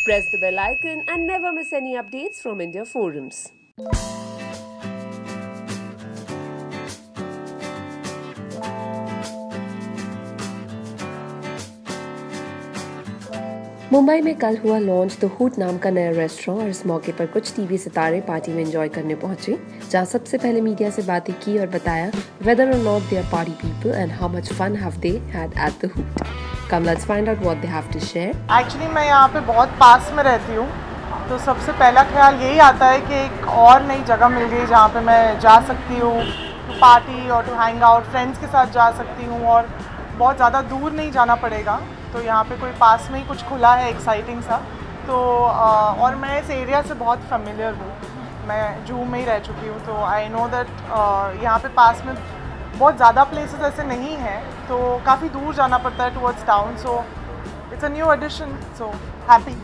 Press the bell icon and never miss any updates from India Forums. Mumbai में कल हुआ launch the hoot नाम का नया रेस्टोरेंट और इस मौके पर कुछ टीवी सितारे पार्टी में एंजॉय करने पहुंचे, जहां सबसे पहले मीडिया से बातें की और बताया whether or not they are party people and how much fun have they had at the Hoot. Come let's find out what they have to share. Actually मैं यहाँ पे बहुत पास में रहती हूँ, तो सबसे पहला ख्याल यही आता है कि एक और नई जगह मिल गई जहाँ पे मैं जा सकती हूँ टू पार्टी और टू हैंग आउट, फ्रेंड्स के साथ जा सकती हूँ और बहुत ज़्यादा दूर नहीं जाना पड़ेगा। तो यहाँ पे कोई पास में ही कुछ खुला है एक्साइटिंग सा, तो और मैं इस एरिया से बहुत फेमिलियर हूँ, मैं जूहू में ही रह चुकी हूँ, तो आई नो दैट यहाँ पे पास में बहुत ज़्यादा प्लेसेस ऐसे नहीं हैं, तो काफ़ी दूर जाना पड़ता है towards town, so it's a new addition, so happy.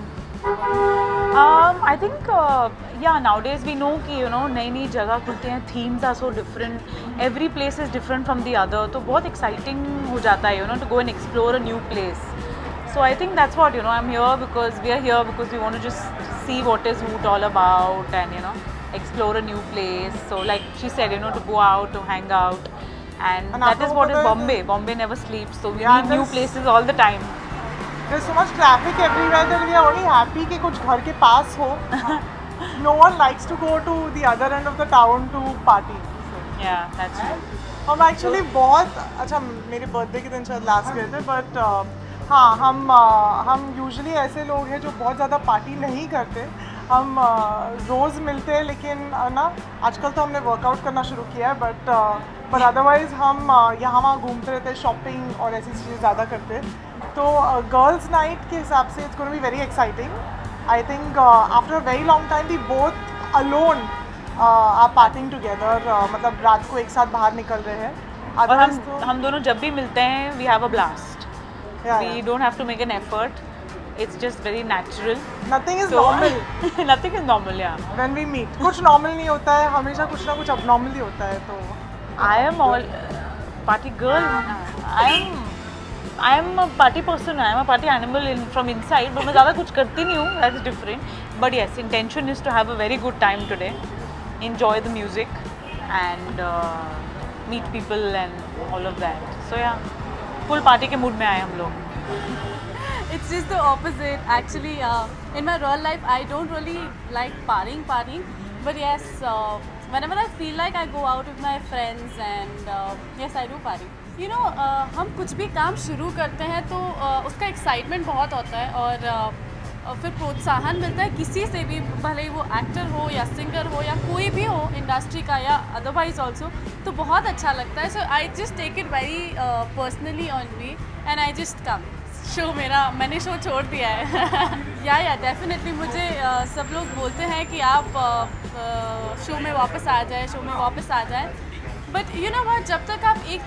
I think nowadays we know कि नई जगह खुलते हैं, themes are so different, every place is different from the other, तो बहुत exciting हो जाता है to go and explore a new place. So I think that's what I'm here because we are here because we want to just see what is Hoot all about and explore a new place. So like she said, to go out, to hang out, and that is what is Bombay. Bombay never sleeps, so we need new places all the time. There's so much traffic everywhere that we are only happy कि कुछ घर के पास हो. No one likes to go to the other end of the town to party. So. Yeah, that's true. हम actually बहुत अच्छा मेरे birthday के दिन शायद लास्ट गए थे, बट हाँ हम यूजुअली ऐसे लोग हैं जो बहुत ज़्यादा पार्टी नहीं करते. हम रोज़ मिलते हैं, लेकिन ना आजकल तो हमने वर्कआउट करना शुरू किया है, बट अदरवाइज़ हम यहाँ वहाँ घूमते रहते हैं, शॉपिंग और ऐसी चीज़ें ज़्यादा करते हैं. तो गर्ल्स नाइट के हिसाब से it's gonna be very exciting. I think after a very long time we both alone are partying together, मतलब रात को एक साथ बाहर निकल रहे हैं. और हम दोनों जब भी मिलते हैं we have a blast. We don't have to make an effort, it's just very natural. Nothing is normal. Nothing is normal, yeah. When we meet, कुछ normal नहीं होता है, हमेशा कुछ ना कुछ abnormal ही होता है. तो I am all party girl. I am a party person. I am a party animal from inside. but मैं ज़्यादा कुछ करती नहीं हूँ. That's different. But yes, intention is to have a very good time today. Enjoy the music and meet people and all of that. So yeah, full party के mood में आए हम लोग. It's just the opposite. Actually, in my real life, I don't really like partying. But yes, whenever I feel like I go out with my friends and yes, I do party. हम कुछ भी काम शुरू करते हैं तो उसका excitement बहुत होता है और फिर प्रोत्साहन मिलता है किसी से भी, भले ही वो एक्टर हो या सिंगर हो या कोई भी हो इंडस्ट्री का या अदरवाइज ऑल्सो, तो बहुत अच्छा लगता है. So I just take it very personally on me and I just come. मैंने शो छोड़ दिया है. या डेफिनेटली मुझे सब लोग बोलते हैं कि आप शो में वापस आ जाए, बट what, जब तक आप एक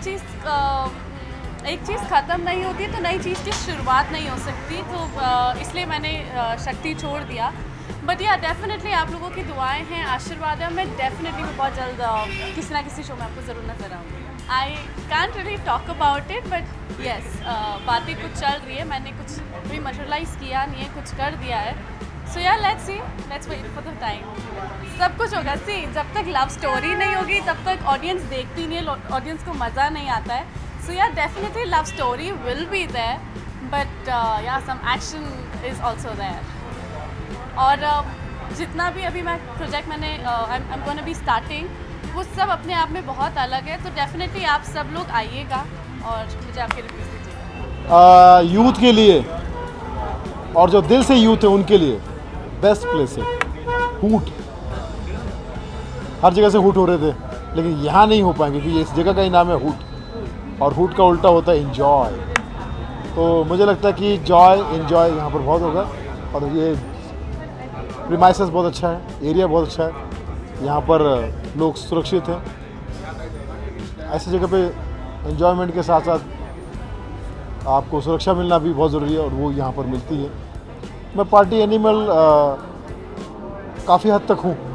चीज़ ख़त्म नहीं होती तो नई चीज़ की शुरुआत नहीं हो सकती. तो इसलिए मैंने शक्ति छोड़ दिया. बट या डेफिनेटली आप लोगों की दुआएं हैं, आशीर्वाद है. मैं डेफिनेटली बहुत जल्द किसी ना किसी शो में आपको ज़रूर नजर आऊँगी. I can't really talk about it, but yes बातें कुछ चल रही है. मैंने कुछ भी मशरलाइज किया नहीं है, कुछ कर दिया है. So yeah let's wait for the time. सब कुछ होगा. जब तक लव स्टोरी नहीं होगी तब तक ऑडियंस देखती नहीं है, ऑडियंस को मज़ा नहीं आता है. So yeah definitely love story will be there, but yeah some action is also there. और जितना भी अभी मैं प्रोजेक्ट मैंने I am gonna be starting, वो सब अपने आप में बहुत अलग है. तो डेफिनेटली आप सब लोग आइएगा और मुझे आपके रिव्यूज़ दीजिएगा. यूथ के लिए और जो दिल से यूथ है उनके लिए बेस्ट प्लेस है हूट. हर जगह से हूट हो रहे थे, लेकिन यहाँ नहीं हो पाएंगे क्योंकि इस जगह का ही नाम है हूट, और हूट का उल्टा होता है इन्जॉय. तो मुझे लगता है कि इन्जॉय यहाँ पर बहुत होगा. और ये प्रीमाइसेस बहुत अच्छा है, एरिया बहुत अच्छा है, यहाँ पर लोग सुरक्षित हैं. ऐसी जगह पे एन्जॉयमेंट के साथ साथ आपको सुरक्षा मिलना भी बहुत ज़रूरी है, और वो यहाँ पर मिलती है. मैं पार्टी एनिमल काफ़ी हद तक हूँ.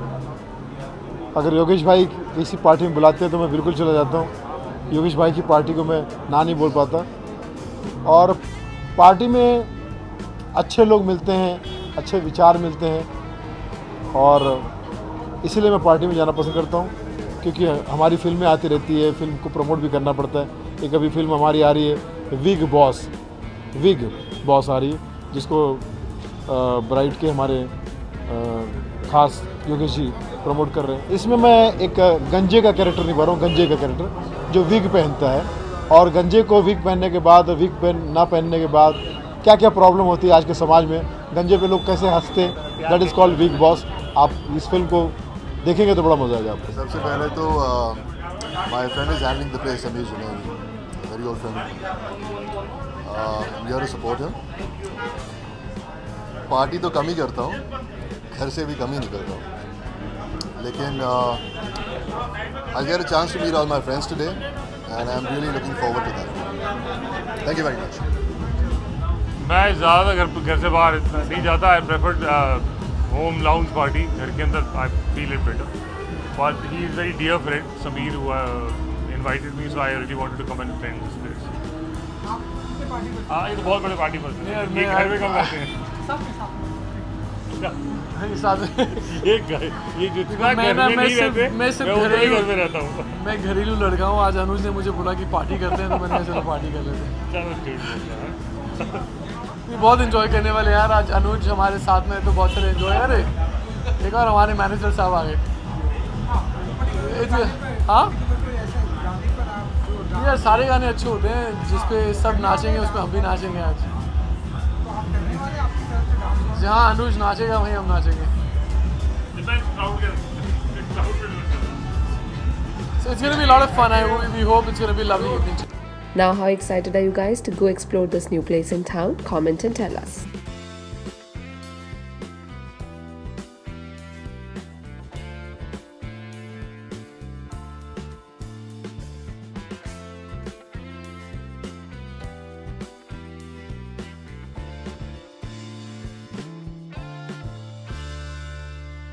अगर योगेश भाई किसी पार्टी में बुलाते हैं तो मैं बिल्कुल चला जाता हूँ. योगेश भाई की पार्टी को मैं ना नहीं बोल पाता. और पार्टी में अच्छे लोग मिलते हैं, अच्छे विचार मिलते हैं और इसीलिए मैं पार्टी में जाना पसंद करता हूँ, क्योंकि हमारी फिल्में आती रहती है, फिल्म को प्रमोट भी करना पड़ता है। एक अभी फिल्म हमारी आ रही है विग बॉस आ रही है, जिसको ब्राइड के हमारे खास योगेश जी प्रमोट कर रहे हैं। इसमें मैं एक गंजे का कैरेक्टर निभा रहा हूँ, गंजे का कैरेक्टर जो विग पहनता है, और गंजे को विग पहनने के बाद, ना पहनने के बाद क्या क्या प्रॉब्लम होती है आज के समाज में, गंजे पे लोग कैसे हंसते हैं, that is called wig boss. आप इस फिल्म को देखेंगे तो बड़ा मजा आएगा आपको। सबसे पहले तो my friend is handling the place, Anees, very old friend, we are to support him. Party तो कम ही करता हूँ, घर से भी कम ही निकलता हूँ, लेकिन I get a chance to meet all my friends today and I am really looking forward to that. Thank you very much. मैं ज़्यादा घर से बाहर नहीं जाता। I prefer home lounge party, घर के अंदर I feel it better, but he is very dear friend Sameer who invited me, so I really wanted to come and attend this place. हाँ, ये तो बहुत बड़े पार्टी पर है, घर में कम करते हैं ये जितना घर में नहीं रहते, मैं घर में रहता हूँ। मैं घरेलू लड़का हूँ। आज अनुज ने मुझे बोला कि पार्टी करते हैं, तो मैंने चलो पार्टी कर लेते हैं। ये बहुत एंजॉय करने वाले यार। आज अनुज हमारे साथ में, तो बहुत सारे एंजॉय। अरे एक और हमारे मैनेजर साहब आ गए। हाँ यार, सारे गाने अच्छे होते हैं, जिसपे सब नाचेंगे उसपे हम भी नाचेंगे आज। जहाँ अनुज नाचेगा वहीं हम नाचेंगे। So it's going to be a lot of fun. We hope it's going to be a lovely evening. Now, how excited are you guys to go explore this new place in town? Comment and tell us.